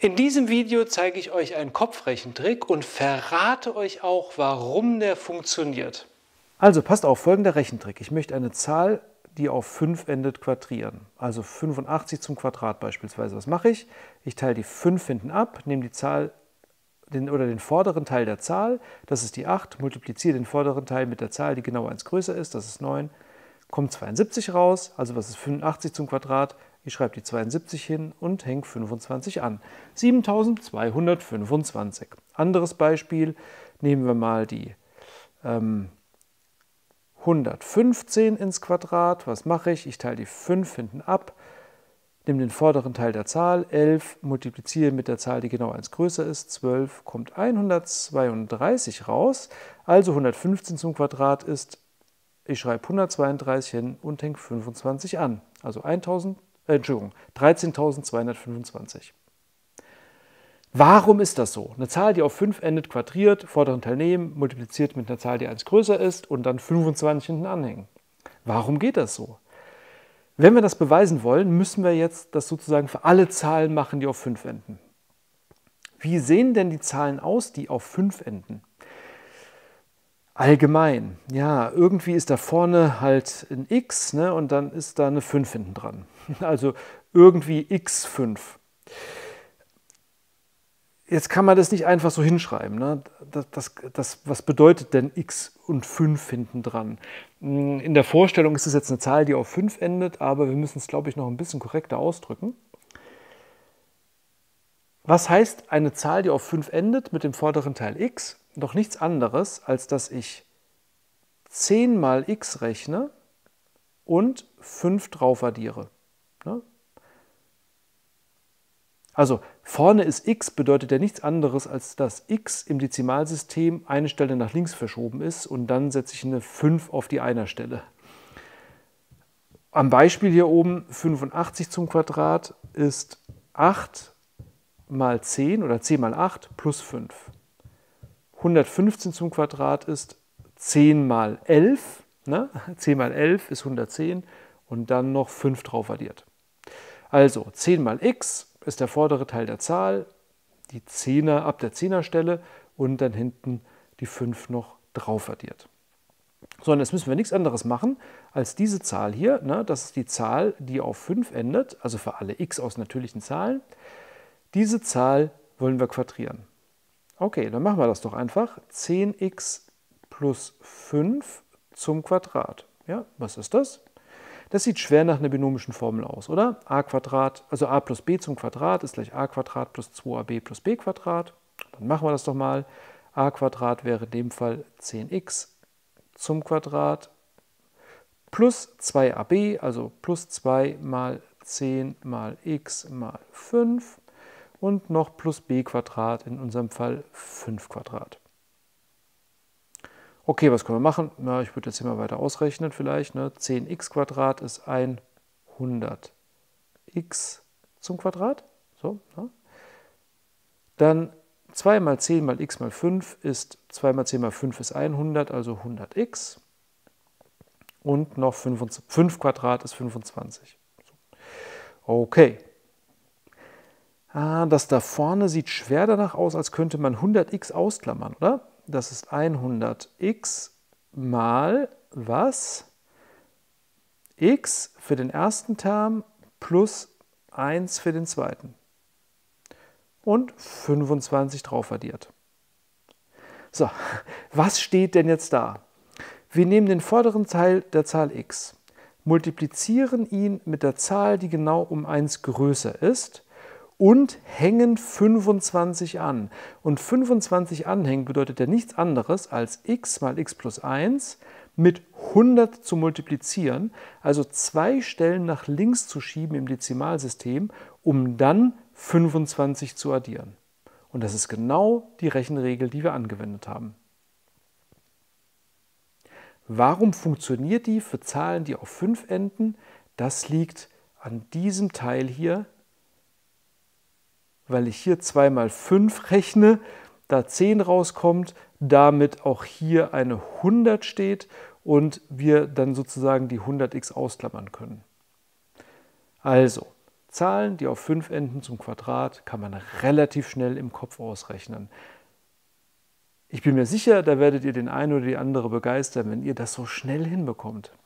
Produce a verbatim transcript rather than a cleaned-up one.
In diesem Video zeige ich euch einen Kopfrechentrick und verrate euch auch, warum der funktioniert. Also passt auf, folgender Rechentrick. Ich möchte eine Zahl, die auf fünf endet, quadrieren. Also fünfundachtzig zum Quadrat beispielsweise. Was mache ich? Ich teile die fünf hinten ab, nehme die Zahl den, oder den vorderen Teil der Zahl, das ist die acht, multipliziere den vorderen Teil mit der Zahl, die genau eins größer ist, das ist neun, kommt zweiundsiebzig raus. Also was ist fünfundachtzig zum Quadrat? Ich schreibe die zweiundsiebzig hin und hänge fünfundzwanzig an. siebentausendzweihundertfünfundzwanzig. Anderes Beispiel, nehmen wir mal die ähm, hundertfünfzehn ins Quadrat. Was mache ich? Ich teile die fünf hinten ab, nehme den vorderen Teil der Zahl, elf, multipliziere mit der Zahl, die genau eins größer ist, zwölf, kommt hundertzweiunddreißig raus. Also hundertfünfzehn zum Quadrat ist, ich schreibe hundertzweiunddreißig hin und hänge fünfundzwanzig an. Also eintausend, äh, Entschuldigung, dreizehntausendzweihundertfünfundzwanzig. Warum ist das so? Eine Zahl, die auf fünf endet, quadriert, vorderen Teil nehmen, multipliziert mit einer Zahl, die eins größer ist und dann fünfundzwanzig hinten anhängen. Warum geht das so? Wenn wir das beweisen wollen, müssen wir jetzt das sozusagen für alle Zahlen machen, die auf fünf enden. Wie sehen denn die Zahlen aus, die auf fünf enden? Allgemein, ja, irgendwie ist da vorne halt ein x, ne, und dann ist da eine fünf hinten dran. Also irgendwie x fünf. Jetzt kann man das nicht einfach so hinschreiben. Ne? Das, das, das, was bedeutet denn x und fünf hinten dran? In der Vorstellung ist es jetzt eine Zahl, die auf fünf endet, aber wir müssen es, glaube ich, noch ein bisschen korrekter ausdrücken. Was heißt eine Zahl, die auf fünf endet mit dem vorderen Teil x? Doch nichts anderes, als dass ich zehn mal x rechne und fünf drauf addiere. Ne? Also vorne ist x, bedeutet ja nichts anderes, als dass x im Dezimalsystem eine Stelle nach links verschoben ist und dann setze ich eine fünf auf die Einerstelle. Am Beispiel hier oben, fünfundachtzig zum Quadrat ist acht mal zehn oder zehn mal acht plus fünf. hundertfünfzehn zum Quadrat ist zehn mal elf, ne? zehn mal elf ist hundertzehn und dann noch fünf drauf addiert. Also zehn mal x ist der vordere Teil der Zahl, die Zehner ab der Zehnerstelle und dann hinten die fünf noch drauf addiert. So, und jetzt müssen wir nichts anderes machen als diese Zahl hier, ne? Das ist die Zahl, die auf fünf endet, also für alle x aus natürlichen Zahlen. Diese Zahl wollen wir quadrieren. Okay, dann machen wir das doch einfach. zehn x plus fünf zum Quadrat. Ja, was ist das? Das sieht schwer nach einer binomischen Formel aus, oder? A Quadrat, also a plus b zum Quadrat ist gleich a Quadrat plus zwei a b plus b Quadrat. Dann machen wir das doch mal. A Quadrat wäre in dem Fall zehn x zum Quadrat plus zwei a b, also plus zwei mal zehn mal x mal fünf und noch plus b Quadrat, in unserem Fall fünf Quadrat. Okay, was können wir machen? Na, ich würde jetzt hier mal weiter ausrechnen vielleicht. Ne? zehn x Quadrat ist hundert x zum Quadrat. So, ne? Dann zwei mal zehn mal x mal fünf ist, zwei mal zehn mal fünf ist hundert, also hundert x. Und noch fünf Quadrat ist fünfundzwanzig. So. Okay. Ah, das da vorne sieht schwer danach aus, als könnte man hundert x ausklammern, oder? Das ist hundert x mal was? X für den ersten Term plus eins für den zweiten. Und fünfundzwanzig drauf addiert. So, was steht denn jetzt da? Wir nehmen den vorderen Teil der Zahl x, multiplizieren ihn mit der Zahl, die genau um eins größer ist, und hängen fünfundzwanzig an. Und fünfundzwanzig anhängen bedeutet ja nichts anderes als x mal x plus eins mit hundert zu multiplizieren, also zwei Stellen nach links zu schieben im Dezimalsystem, um dann fünfundzwanzig zu addieren. Und das ist genau die Rechenregel, die wir angewendet haben. Warum funktioniert die für Zahlen, die auf fünf enden? Das liegt an diesem Teil hier, weil ich hier zwei mal fünf rechne, da zehn rauskommt, damit auch hier eine hundert steht und wir dann sozusagen die hundert x ausklammern können. Also Zahlen, die auf fünf enden zum Quadrat, kann man relativ schnell im Kopf ausrechnen. Ich bin mir sicher, da werdet ihr den einen oder die andere begeistern, wenn ihr das so schnell hinbekommt.